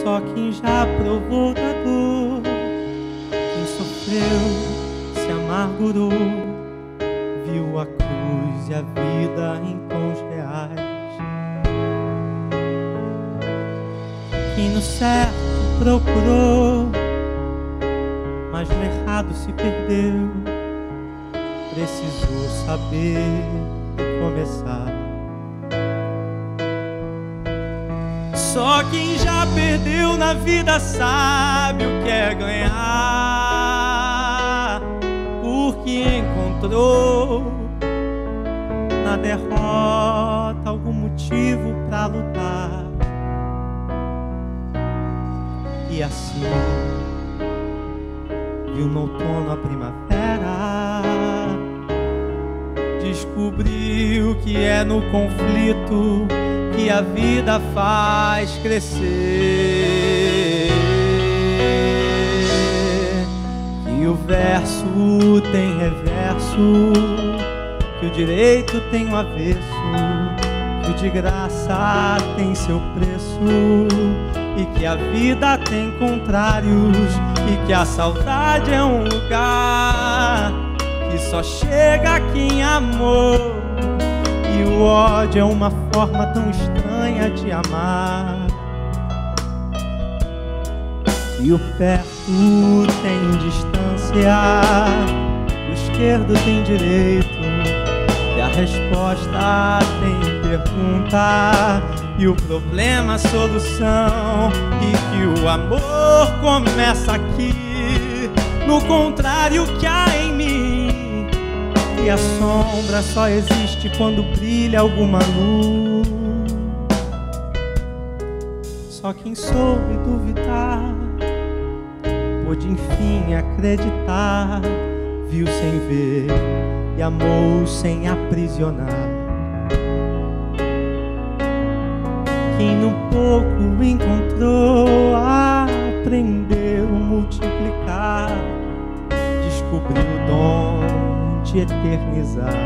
Só quem já provou da dor, quem sofreu, se amargurou, viu a cruz e a vida em tons reais. Quem no certo procurou, mas no errado se perdeu, precisou saber recomeçar. Só quem já perdeu na vida sabe o que é ganhar, porque encontrou na derrota algum motivo pra lutar. E assim viu no outono a primavera, descobriu que é no conflito que a vida faz crescer. Que o verso tem reverso, que o direito tem o avesso, que o de graça tem seu preço, e que a vida tem contrários, e que a saudade é um lugar que só chega quem amou, e o ódio é uma forma tão estranha de amar. E o perto tem distância, o esquerdo tem direito, e a resposta tem pergunta, e o problema a solução, e que o amor começa aqui, no contrário que há em mim. E a sombra só existe quando brilha alguma luz. Só quem soube duvidar pôde enfim acreditar, viu sem ver e amou sem aprisionar. Quem no pouco encontrou, aprendeu a multiplicar, descobriu o dom de eternizar.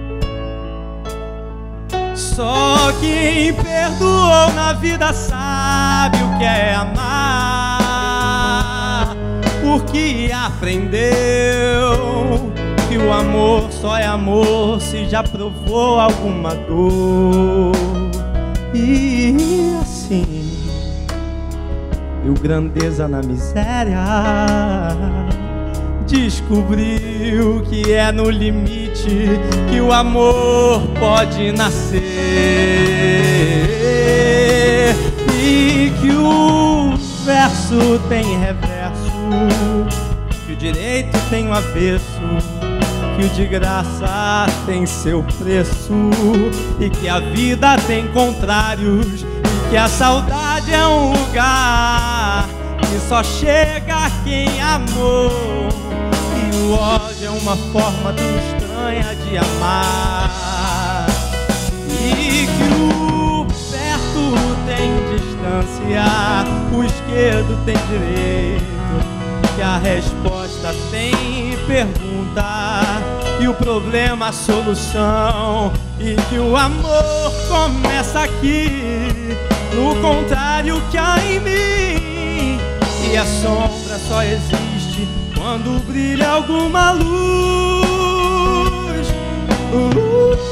Só quem perdoou na vida sabe o que é amar, porque aprendeu que o amor só é amor se já provou alguma dor. E assim viu grandeza na miséria, descobriu que é no limite que o amor pode nascer, e que o verso tem reverso, que o direito tem o avesso, que o de graça tem seu preço, e que a vida tem contrários, e que a saudade é um lugar que só chega quem amou, e o ódio é uma forma tão estranha de amar. E que o perto tem distância, o esquerdo tem direito, que a resposta tem pergunta, e o problema a solução, e que o amor começa aqui, no contrário que há em mim. E a sombra só existe quando brilha alguma luz.